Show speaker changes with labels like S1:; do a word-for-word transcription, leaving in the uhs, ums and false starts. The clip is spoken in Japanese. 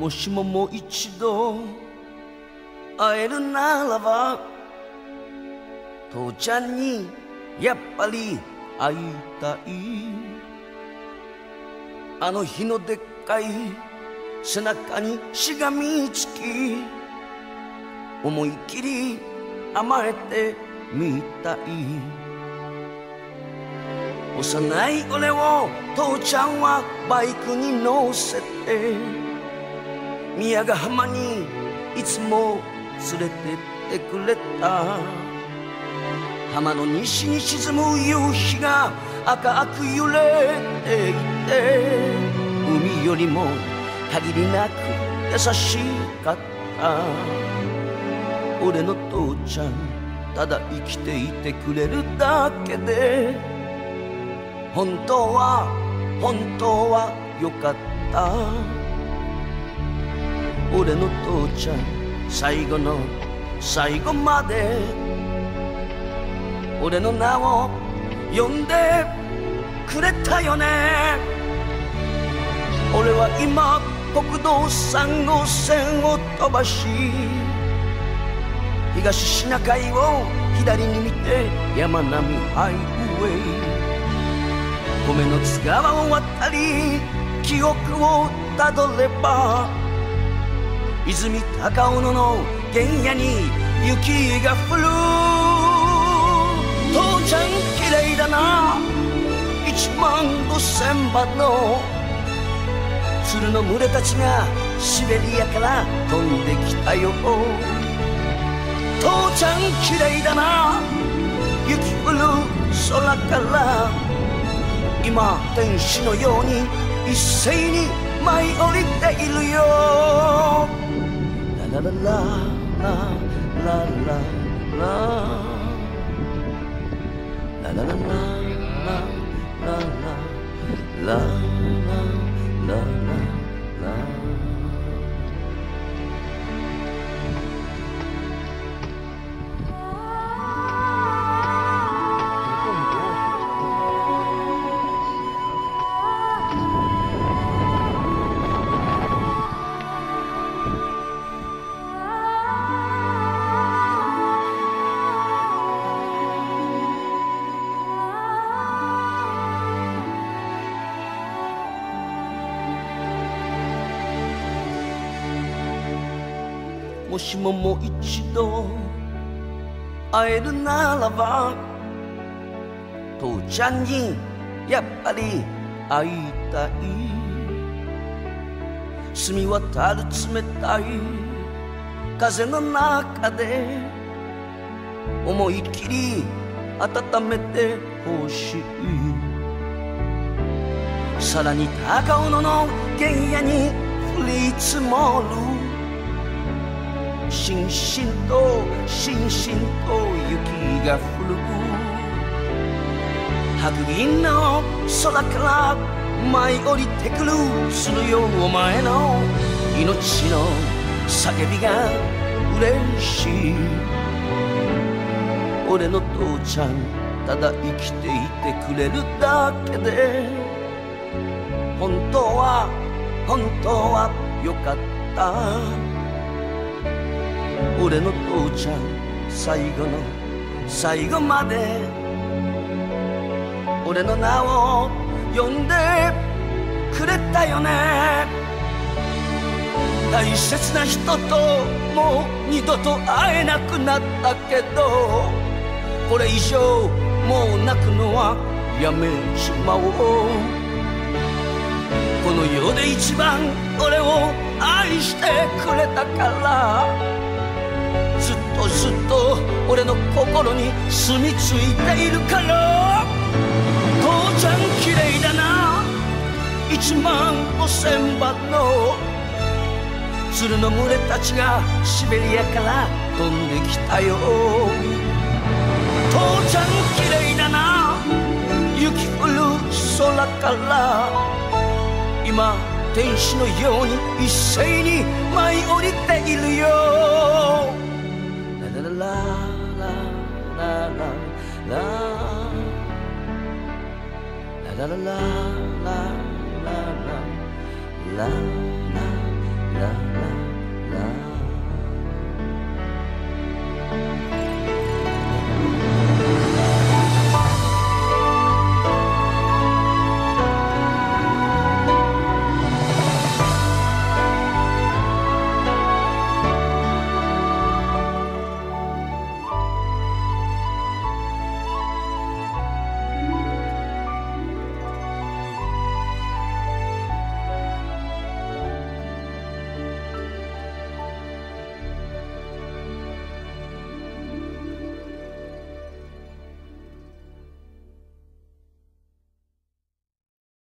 S1: もしももう一度会えるならば父ちゃんにやっぱり会いたい。あの日のでっかい背中にしがみつき思い切り甘えてみたい。幼い俺を父ちゃんはバイクに乗せて宮ヶ浜にいつも連れてってくれた。浜の西に沈む夕日が赤く揺れていて海よりも限りなく優しかった。俺の父ちゃんただ生きていてくれるだけで本当は本当はよかった。俺の父ちゃん最後の最後まで俺の名を呼んでくれたよね。俺は今国道さんごうせんを飛ばし東シナ海を左に見て山並みハイウェイ米の津川を渡り記憶をたどれば泉高尾野の原野に雪が降る。父ちゃん綺麗だな。一万五千羽の鶴の群れたちがシベリアから飛んできたよ。父ちゃん綺麗だな。雪降る空から今天使のように一斉に舞い降りているよ。ララララララララララララララララララもしももう一度会えるならば父ちゃんにやっぱり会いたい。澄み渡る冷たい風の中で思い切り温めてほしい。さらに高尾野の原野に降り積もるしんしんとしんしんと雪が降る。白銀の空から舞い降りてくる。するよお前の命の叫びが嬉しい。俺の父ちゃんただ生きていてくれるだけで本当は本当はよかった。俺の父ちゃん最後の最後まで俺の名を呼んでくれたよね。大切な人ともう二度と会えなくなったけどこれ以上もう泣くのはやめちまおう。この世で一番俺を愛してくれたからずっとずっと俺の心に住み着いているから。父ちゃん綺麗だな。一万五千羽の鶴の群れたちがシベリアから飛んできたよ。父ちゃん綺麗だな。雪降る空から今天使のように一斉に舞い降りているよ。ラララララララララララララララ